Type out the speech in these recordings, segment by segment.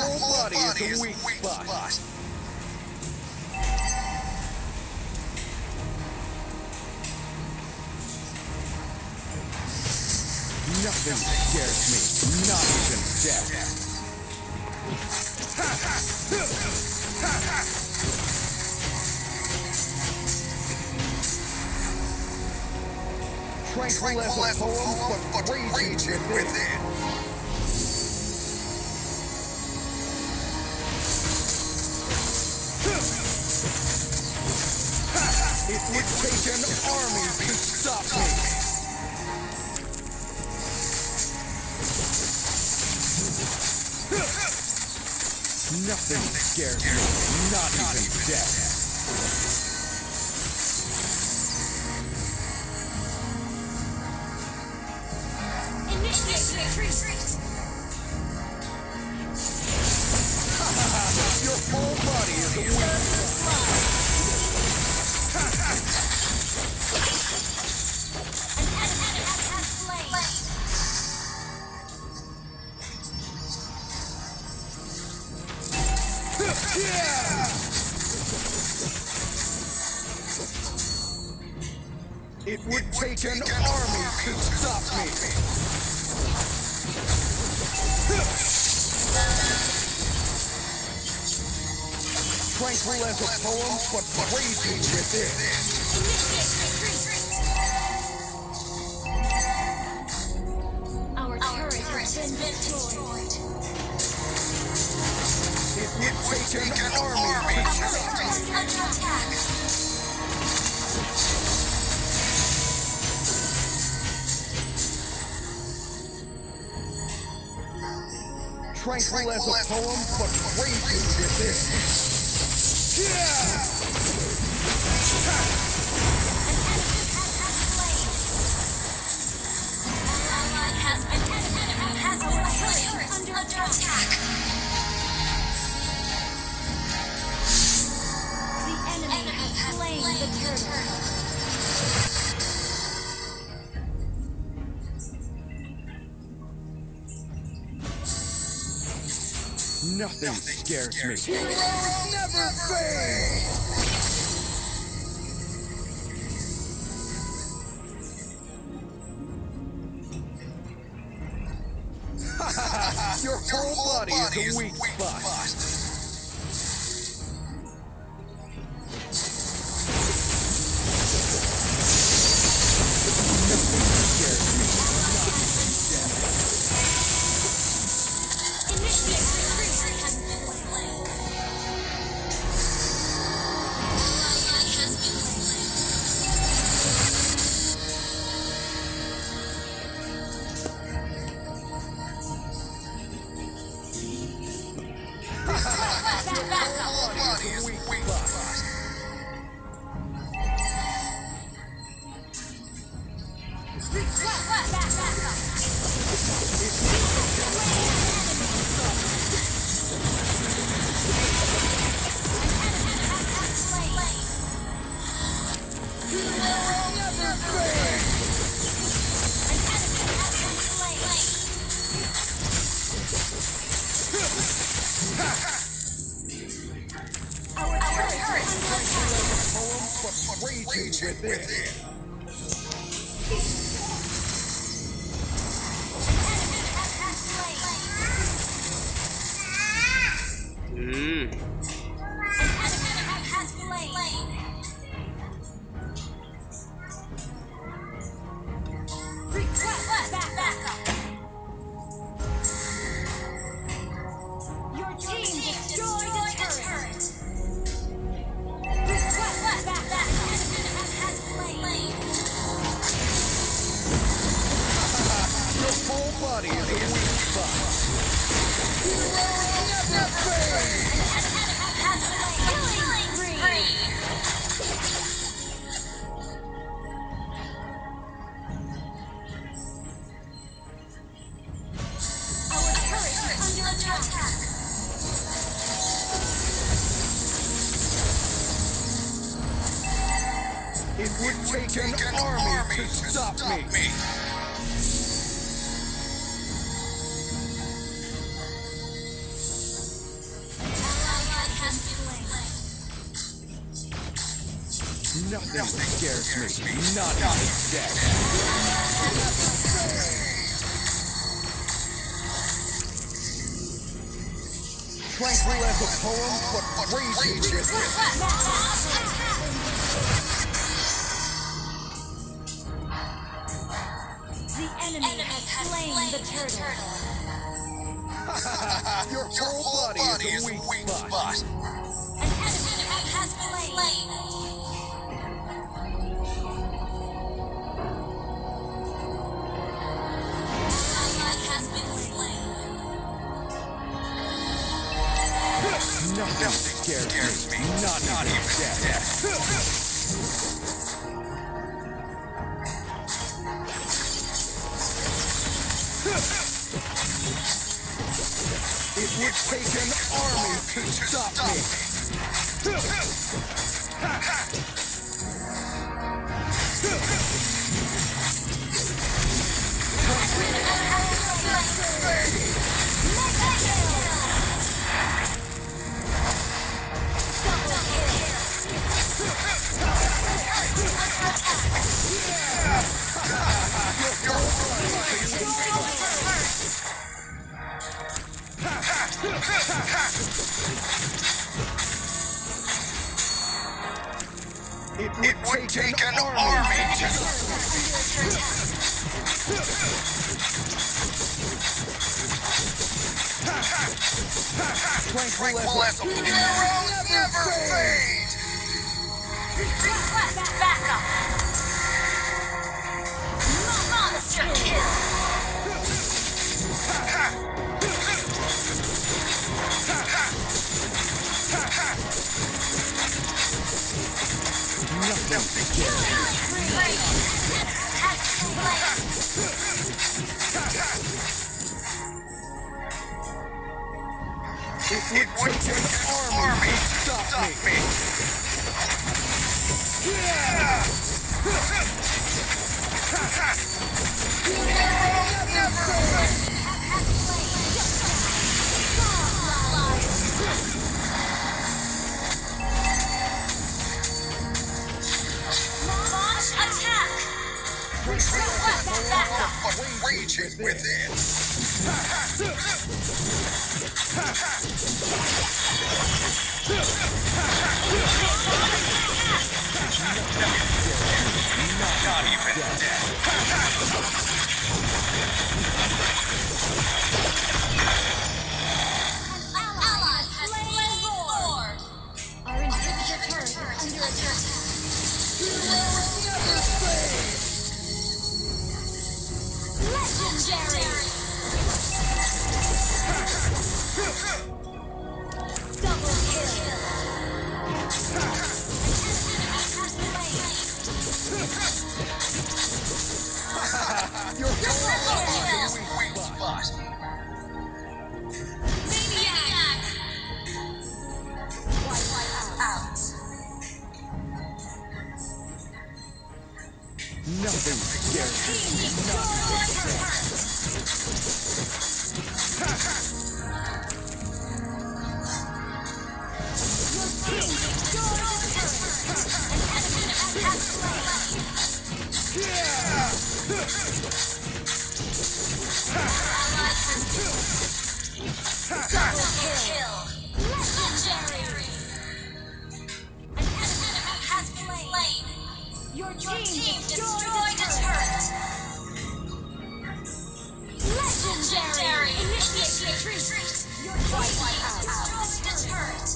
whole body is a weak spot. Nothing scares me, not even death. Tranquil as a poem, but raging within. It would take an army to stop me. Nothing scares me, not even death. Initiate retreat. Your whole body is a weak spot. An enemy has slain. It would take an army to stop me. Tranquil as a poem, but raging within. Our turret has been destroyed. It would take an army to stop me. Under attack. Tranquil as a poem, but raging within. An enemy has been slain. Under attack. The enemy has slain the turtle. Nothing scares me. Heroes never fade! Your whole body is a weak spot. Nothing scares me. Initiate retreat has been slain. Has been slain. Raging within. Your team destroyed a turret. Your whole body is a weak spot. Heroes never fade! Our turret is under attack. It would take an army to stop me. Nothing scares me, not even death. Tranquil as a poem, but raging with it. The enemy has slain the turtle. Your whole body is a weak spot. An enemy has been slain. Nothing scares me, not even death. It would take an army to stop me. It would take an army to tranquil as a heroes never fade. Request backup. Monster kill. Nothing scares It would take an army to stop me. Launch attack. Request backup. But raging within. Not even death. Allies has slain Lord. Our inhibitor turret is under attack. Legendary. Double kill. Your Triple kill. weak spot. Maniac. Wipe out. Nothing scares me. Team destroyed the turret. Your team destroyed the turret. An enemy has slain. Double kill. Legendary. An enemy has been slain. Your team destroyed the turret. Legendary. Initiate retreat. Your team destroyed the turret.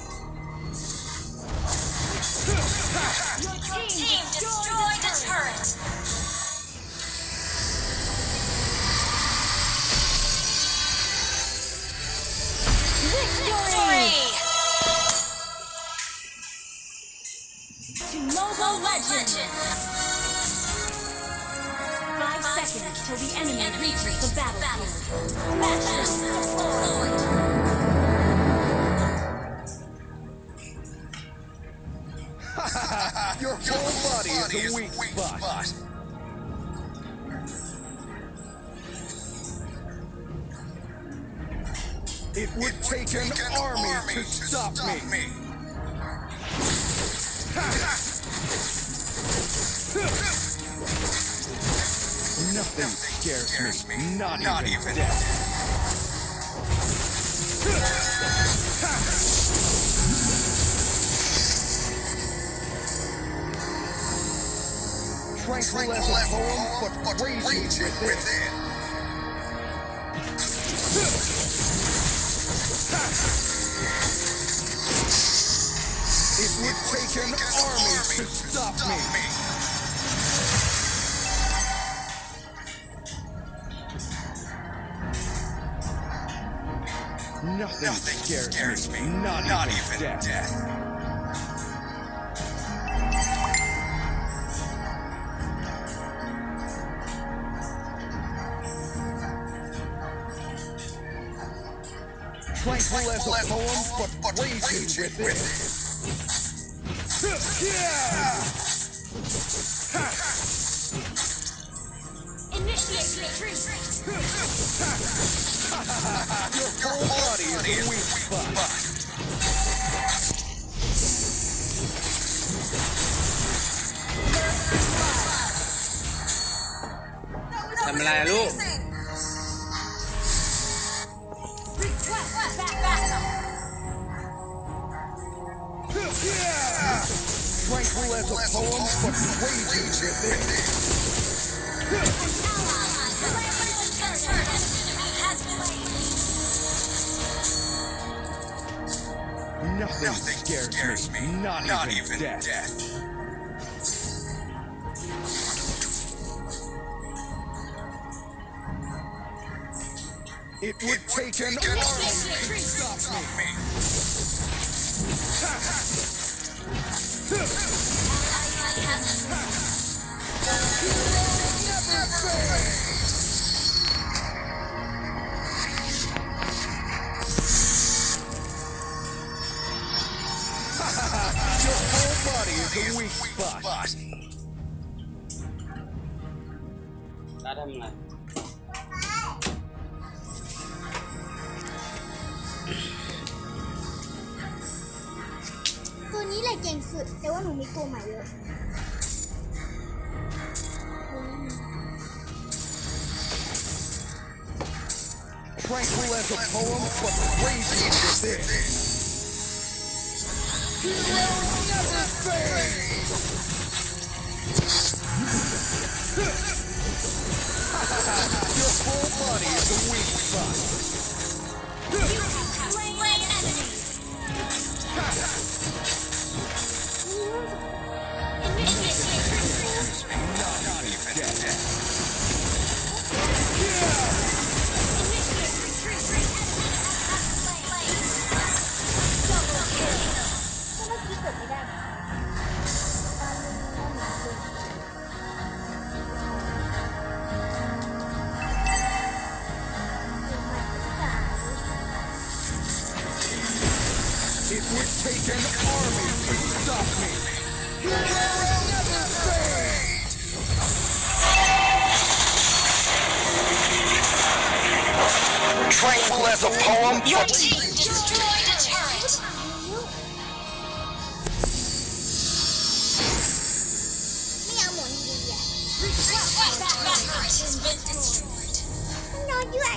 Your team destroyed the turret. Victory! To Mobile Legends! 5 seconds till the enemy reaches the battlefield. Smash them deployed! Your whole body is a weak spot. It would take an army to stop me. scares me. Not even death. Tranquil as a poem, but raging within. It would take an army to stop me. Nothing scares me. Not even death. Tranquil as a poem, but raging within. Initiate retreat. Your whole body is a weak spot. ทำอะไรอะลูก Tranquil as a poem, but raging within. Nothing scares me. Not even death. It would take an army to stop me. Your whole body is a weak spot. ตาทำอะไรตัวนี้แหละเก่งสุดแต่ว่าหนูมีตัวใหม่เยอะ Tranquil as a poem, but raging within. He will never fade. Your whole body is a weak spot. You have slain an enemy. Initiate retreat. Not even death. It would take an army to stop me. You will never fade. Tranquil as a poem. Your team destroyed a turret. ไม่เอาหมอนดีๆอ่ะ That turret has been destroyed. นอนด้วย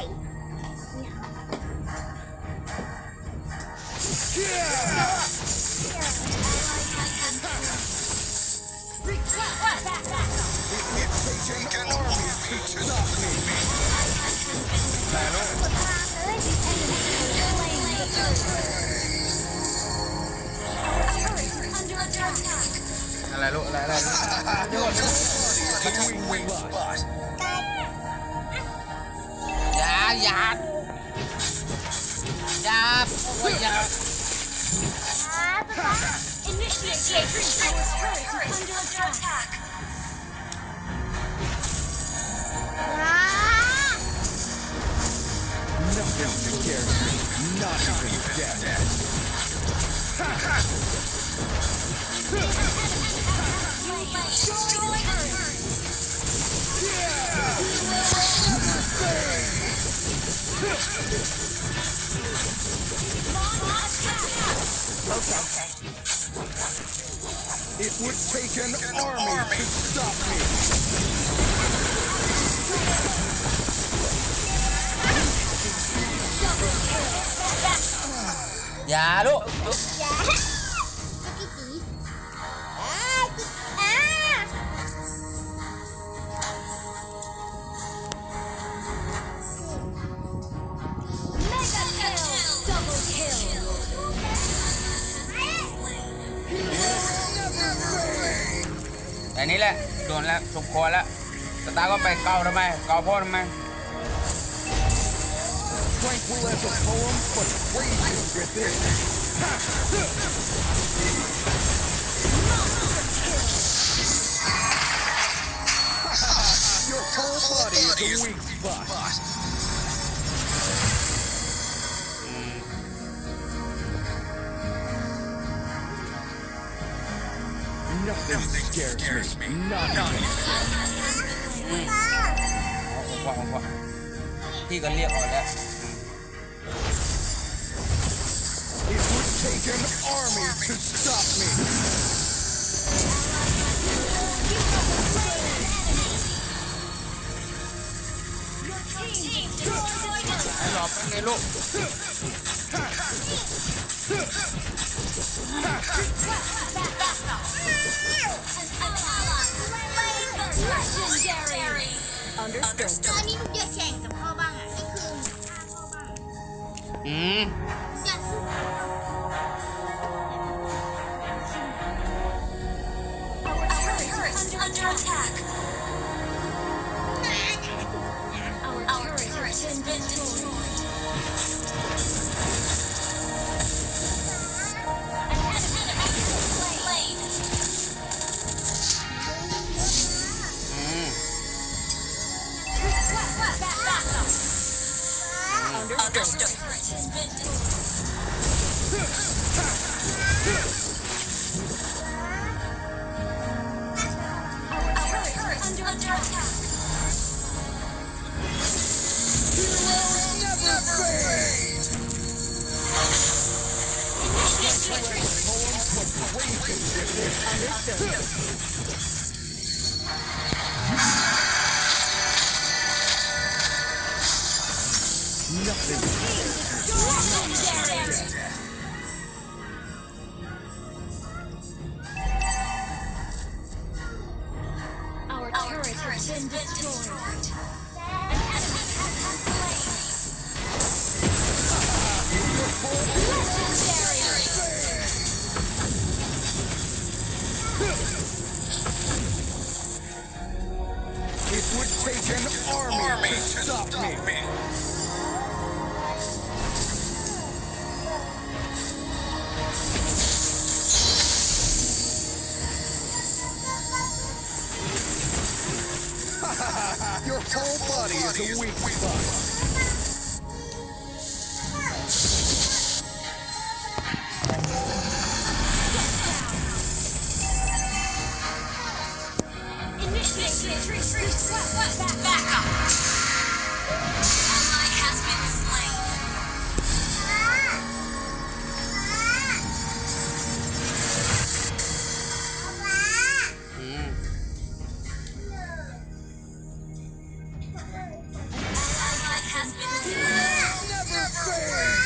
Take an army to stop me. Under attack. อะไรลูกอะไร Your whole body is a weak spot. ยายาโอ้ยยา Initiate retreat. Our turret is under attack. Nothing scares me. Not even death. Destroy turret. It would take an army to stop me. อย่าลูกอย่าจิกกี้ตีจิก Mega kill. Double kill. Never fade. แต่นี้แหละโดนแล้วสมควรแล้วสตาร์ก็ไปเกาทำไมเกาพ่อทำไม Tranquil as a poem, but raging within. Your whole body is a weak spot. Nothing scares me. Nothing. ผมว่าพี่ก็เรียกออกแล้ว It would take an army to stop me. Team destroyed it. ให้รอแป๊บนึงลูก Legendary. ตอนนี้หนูจะแข่งกับพ่อบ้างอ่ะนี่คือฆ่าพ่อบ้าง อยากสู้ Our turret is under attack. Our turret has been destroyed. An enemy has been slain. Request backup. Understood. Turret has been destroyed. Our turret is under attack. Never fade. Nothing. Legendary. Our turret has been destroyed. An enemy has been slain. Legendary. It would take an army to stop me. Your whole body is a weak spot. Initiate retreat. Request backup. Ally has been slain. Ally has been slain. Never fade.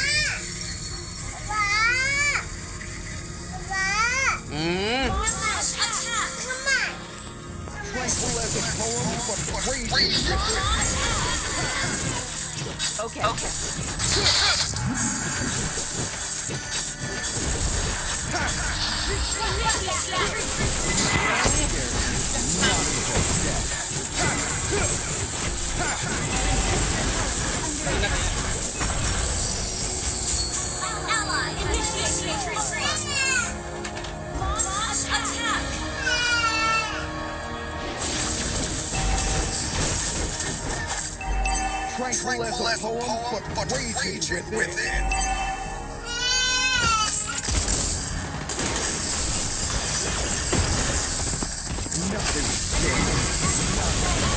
Flash attack. Tranquil as a poem, but raging within. Okay. Ally initiate retreat. Launch attack. Tranquil as a poem, but raging within. Nothing scares me.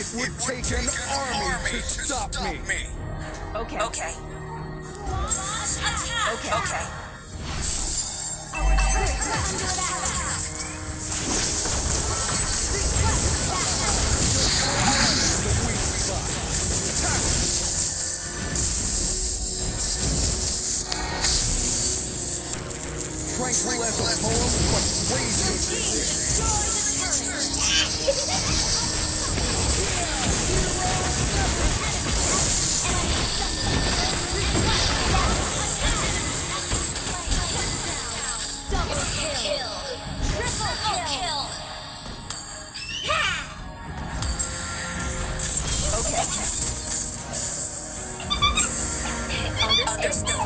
It would take an army to stop me. Okay. Okay. Attack! Okay. Okay. Our turret is under attack. Tranquil as a poem, but raging. Double kill. Triple kill. Okay. Understood.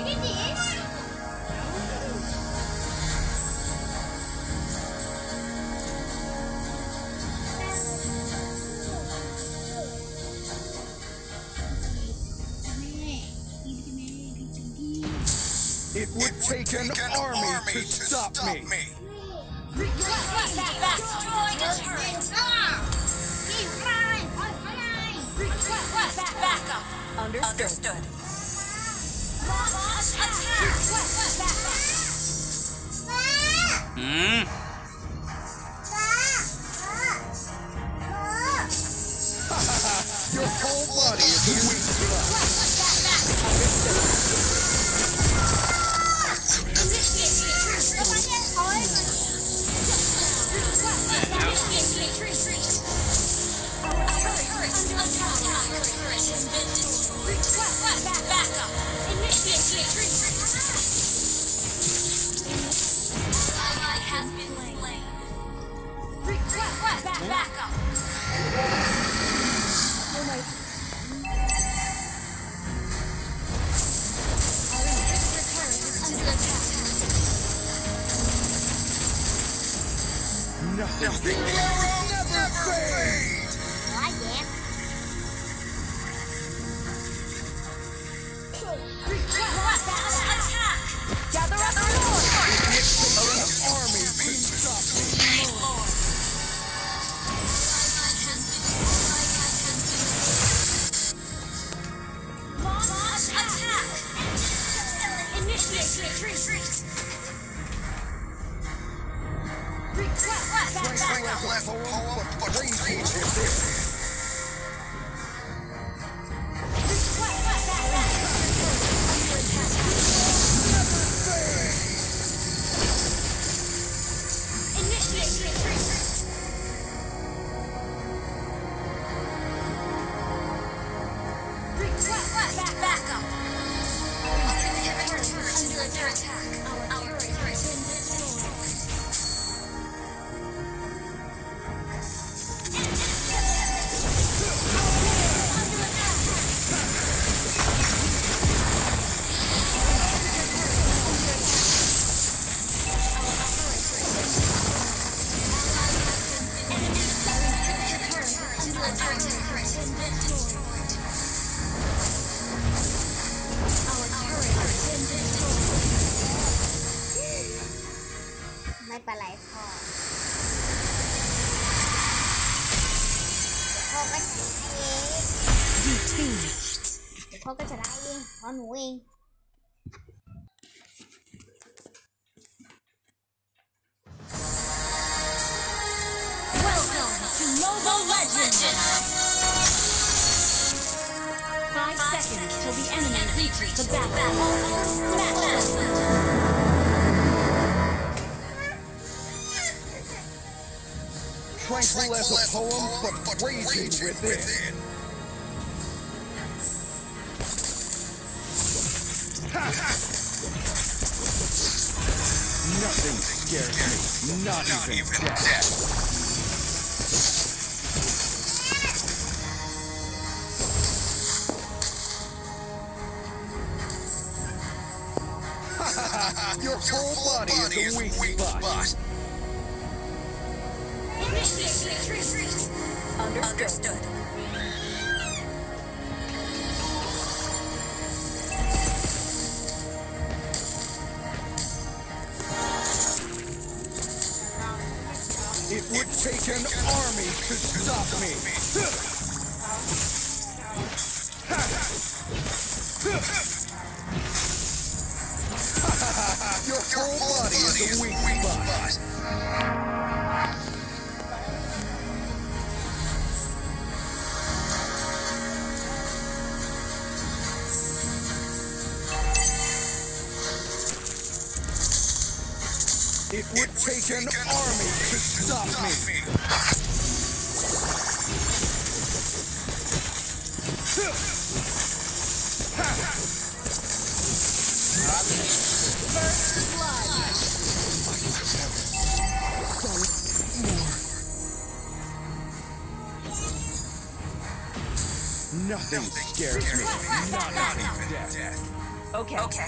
It would take an army to stop me. Destroy the turret. Request backup. Understood. Launch attack. Hmm. Your whole body is a weak spot. Nothing will never fade. Gather up the Lord. An army to stop me. Launch attack. Initiate retreat. Tranquil as a poem, but raging with this. ไม่เป็นไรพ่อพ่อก็ชนะเองพ่อหนูเอง Welcome to Mobile Legends! 5 seconds till the enemy reaches the battle. Smash them! Tranquil as a poem, but raging within. Nothing scares me, not even death. Your whole body is a weak spot. Initiate retreat! Understood. It would take an army to stop me. Your whole body is a weak spot. It would take an army to stop me. Nothing scares me. Not even death. Okay. Okay.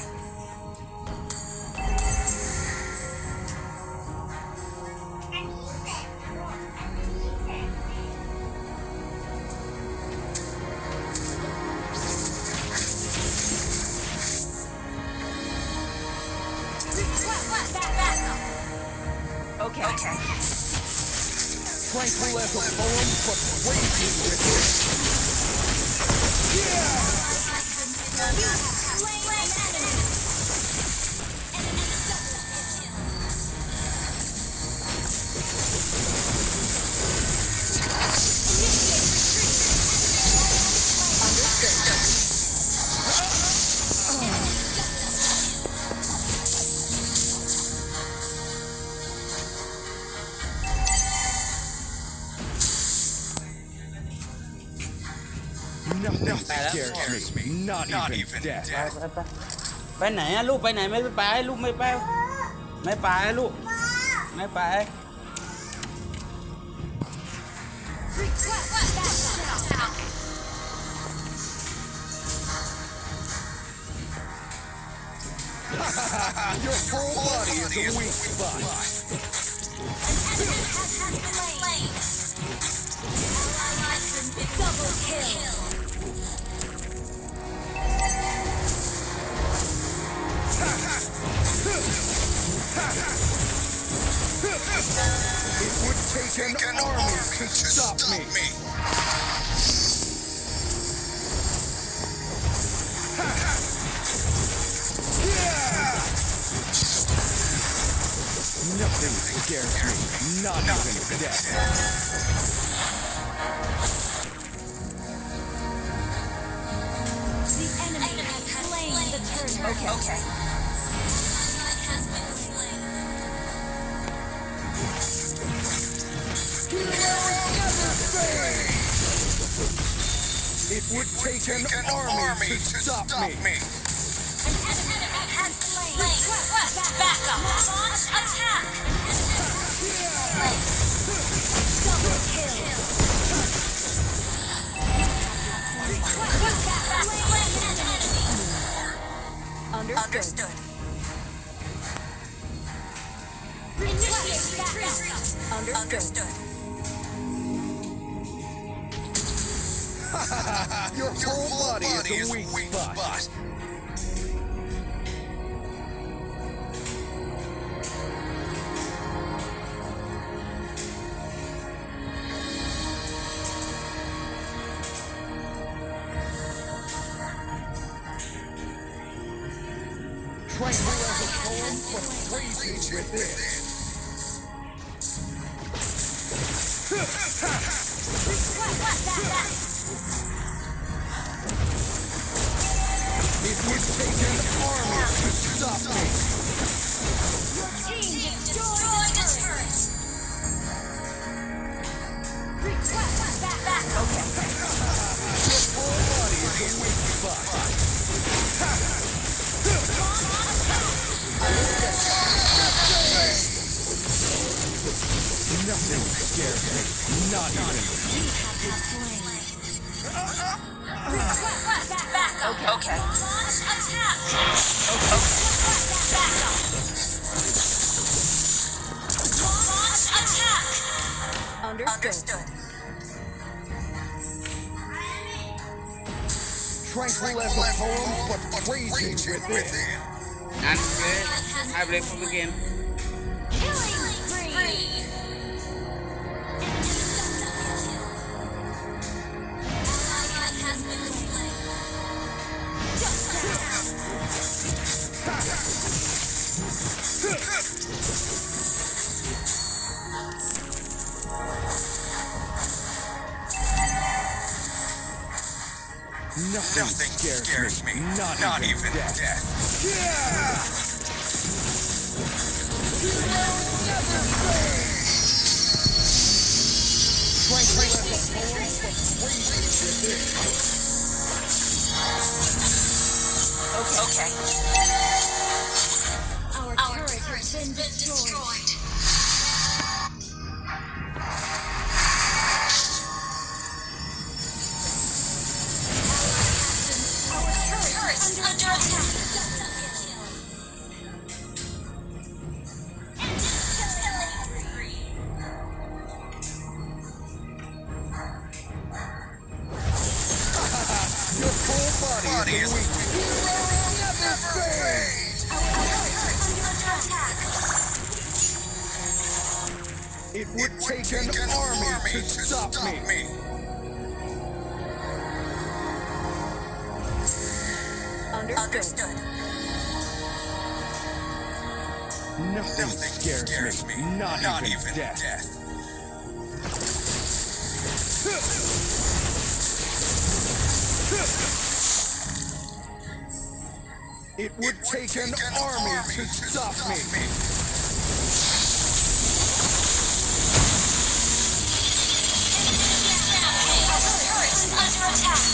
Okay. Okay. Tranquil as a poem, but raging with it. Nothing scares me. Not even death. ไปไหนอะลูกไปไหนไม่ไปลูกไม่ไปไม่ไปลูกไม่ไป Your whole body is a weak spot. Double kill. It would take an army to stop me. Nothing scares me. Not even death. The enemy has slain the turtle. Okay. Okay. It would take an army to stop me. Back up. Launch attack. Double kill. Understood. Initiate backup. Understood. Your whole body is a weak spot. Tranquil as a poem, but raging within. It would take an army to stop me. Team destroyed the turret. Request back. Okay. Your whole body is a weak spot. Nothing scares me. Not even. Okay. Okay. Launch attack. Okay. Launch attack. Understood. Tranquil as a poem, but raging within. And I play for the game. Killing spree. Nothing scares me. Not even death. Okay. Our turret has been destroyed. Under attack. Your full body is weak. Never fade. It would take an army to stop me. Understood. Nothing scares me. Not even death. It would take an army to stop me. Under attack.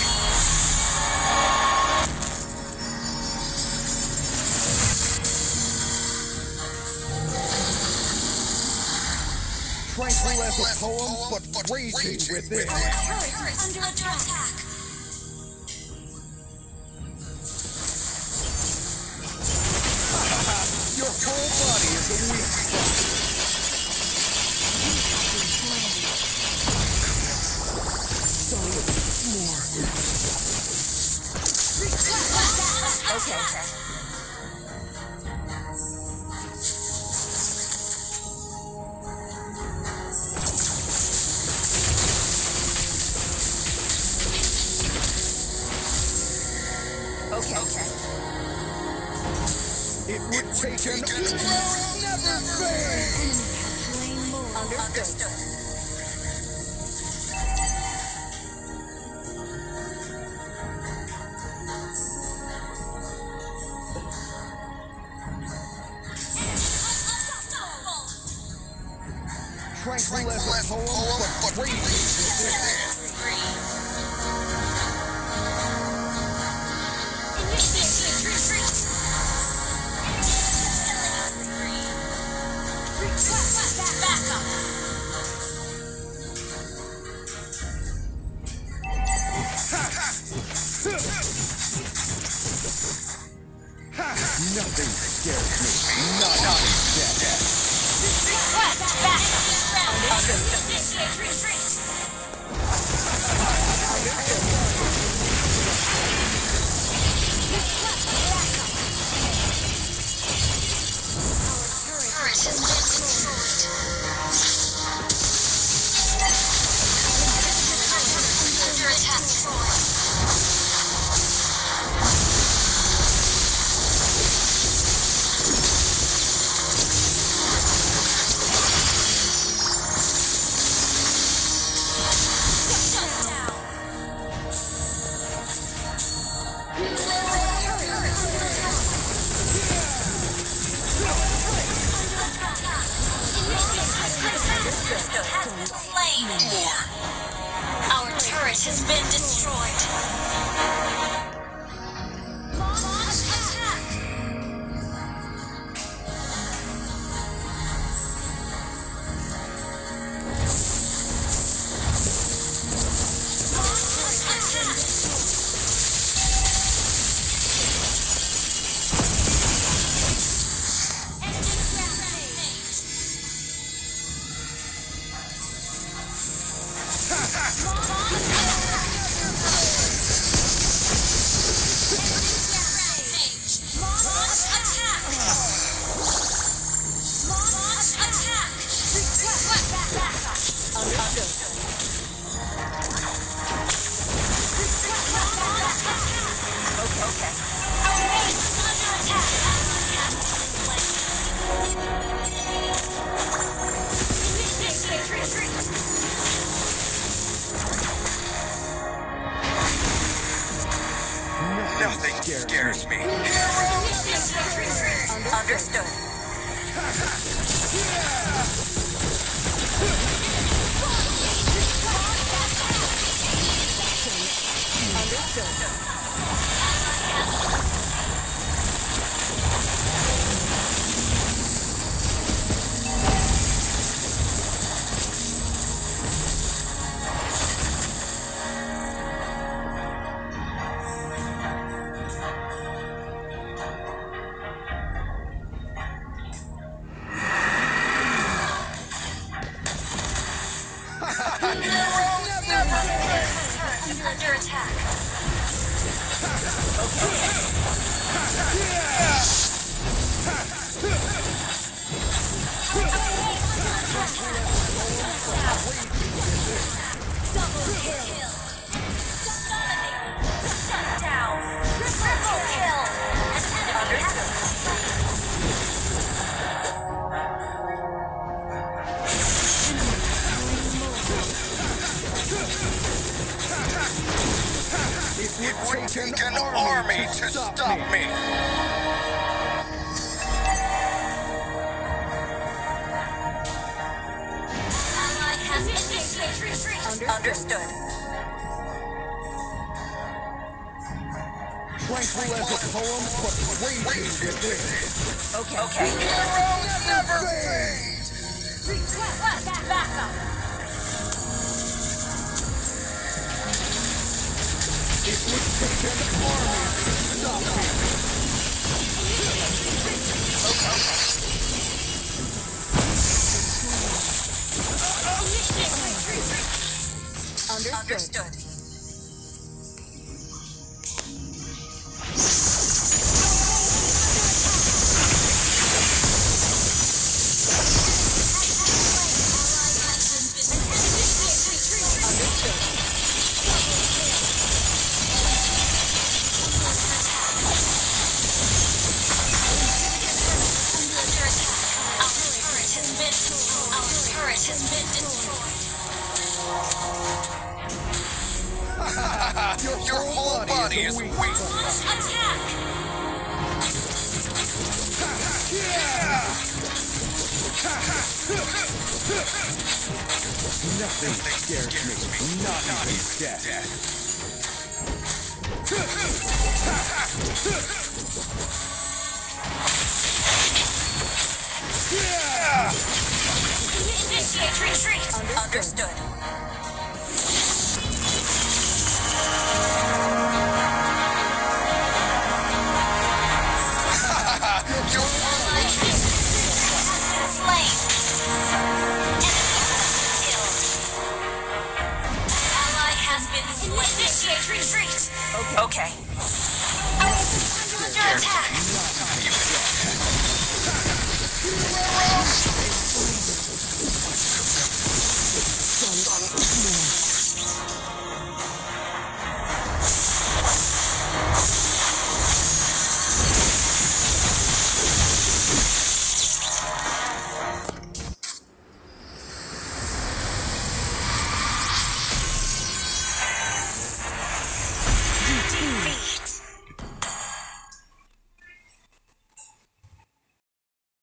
Tranquil as a poem, but raging within. Under attack. Your whole body is a weak spot. Okay. It would take an never fade. Understood. Tranquil as a poem, but raging within. Nothing scares me. Not death. Our turret has been destroyed. Launch attack. scares me. Understood. Under attack. Double kill. Shut down. Triple kill. Understood. It would take an army to stop me. Ally has initiated retreat. Understood. Tranquil as a poem, but raging within. Okay. Hero never fades. Request backup. It would take an army to stop me. Understood. Your whole body is weak. Attack! Nothing scares me, not even death. Initiate retreat. Understood. Your Ally has been slain. Enemy killed. Ally has been slain. Initiate retreat. Okay. Under attack.